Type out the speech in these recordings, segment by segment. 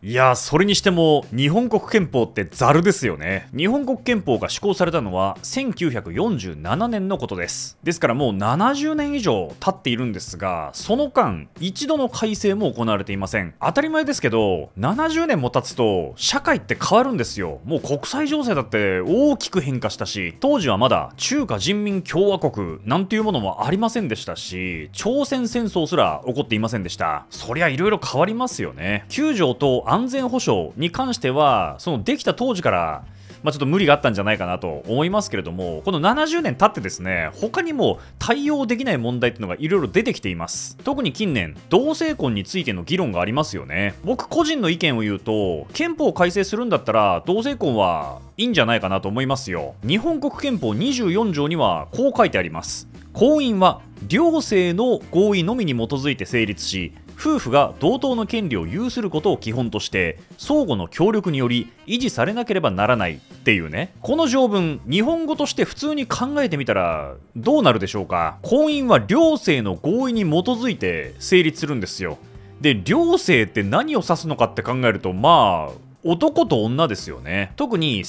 いやー、それにしても日本国憲法ってザルですよね。日本国憲法が施行されたのは1947年のことです。ですからもう70年以上経っているんですが、その間一度の改正も行われていません。当たり前ですけど、70年も経つと社会って変わるんですよ。もう国際情勢だって大きく変化したし、当時はまだ中華人民共和国なんていうものもありませんでしたし、朝鮮戦争すら起こっていませんでした。そりゃいろいろ変わりますよね。9条と安全保障に関してはそのできた当時からちょっと無理があったんじゃないかなと思いますけれども、この70年経ってですね、他にも対応できない問題っていうのがいろいろ出てきています。特に近年同性婚についての議論がありますよね。僕個人の意見を言うと、憲法を改正するんだったら同性婚はいいんじゃないかなと思いますよ。日本国憲法24条にはこう書いてあります。婚姻は両性の合意のみに基づいて成立し、夫婦が同等の権利を有することを基本として相互の協力により維持されなければならないっていうね。この条文、日本語として普通に考えてみたらどうなるでしょうか。婚姻は両性の合意に基づいて成立するんですよ。で、両性って何を指すのかって考えると、男と女ですよね。特に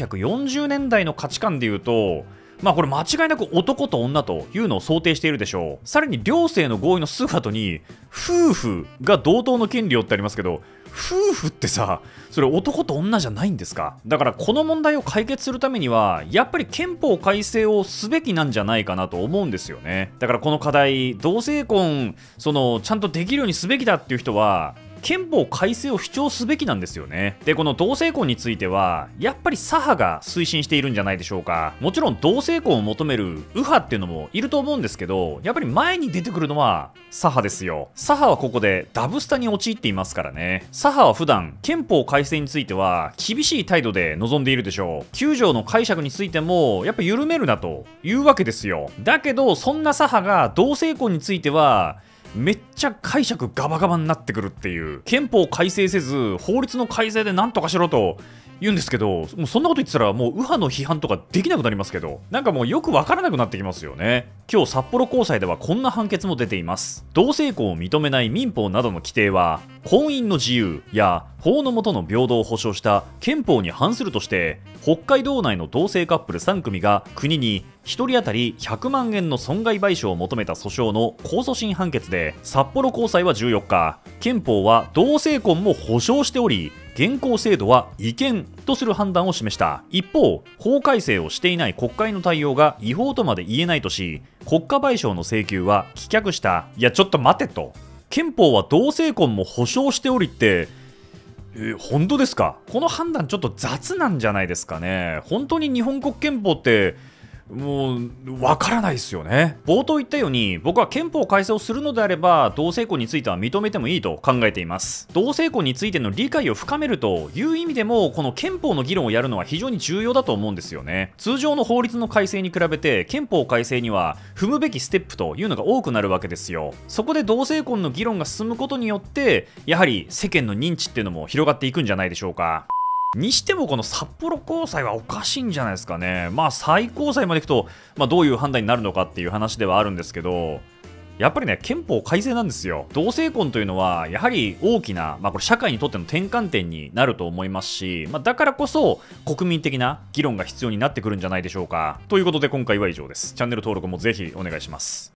1940年代の価値観でいうと、これ間違いなく男と女というのを想定しているでしょう。さらに両性の合意のすぐ後に夫婦が同等の権利をってありますけど、夫婦ってさ、それ男と女じゃないんですか？だからこの問題を解決するためにはやっぱり憲法改正をすべきなんじゃないかなと思うんですよね。だからこの課題、同性婚ちゃんとできるようにすべきだっていう人は憲法改正を主張すべきなんですよね。で、この同性婚についてはやっぱり左派が推進しているんじゃないでしょうか。もちろん同性婚を求める右派っていうのもいると思うんですけど、やっぱり前に出てくるのは左派ですよ。左派はここでダブスタに陥っていますからね。左派は普段憲法改正については厳しい態度で臨んでいるでしょう。9条の解釈についてもやっぱ緩めるなというわけですよ。だけどそんな左派が同性婚についてはめっちゃ解釈ガバガバになってくるっていう。憲法改正せず法律の改正でなんとかしろと言うんですけど、もうそんなこと言ってたらもう右派の批判とかできなくなりますけど、なんかもうよくわからなくなってきますよね。今日札幌高裁ではこんな判決も出ています。同性婚を認めない民法などの規定は婚姻の自由や法の下の平等を保障した憲法に反するとして、北海道内の同性カップル3組が国に1人当たり100万円の損害賠償を求めた訴訟の控訴審判決で、札幌高裁は14日、憲法は同性婚も保障しており現行制度は違憲とする判断を示した。一方、法改正をしていない国会の対応が違法とまで言えないとし、国家賠償の請求は棄却した。いやちょっと待てと。憲法は同性婚も保障しておりって本当ですか？この判断ちょっと雑なんじゃないですかね。本当に日本国憲法ってもうわからないですよね。冒頭言ったように、僕は憲法改正をするのであれば同性婚については認めてもいいと考えています。同性婚についての理解を深めるという意味でも、この憲法の議論をやるのは非常に重要だと思うんですよね。通常の法律の改正に比べて憲法改正には踏むべきステップというのが多くなるわけですよ。そこで同性婚の議論が進むことによって、やはり世間の認知っていうのも広がっていくんじゃないでしょうか。にしてもこの札幌高裁はおかしいんじゃないですかね。最高裁まで行くと、どういう判断になるのかっていう話ではあるんですけど、やっぱりね、憲法改正なんですよ。同性婚というのはやはり大きな、これ社会にとっての転換点になると思いますし、だからこそ国民的な議論が必要になってくるんじゃないでしょうか。ということで今回は以上です。チャンネル登録もぜひお願いします。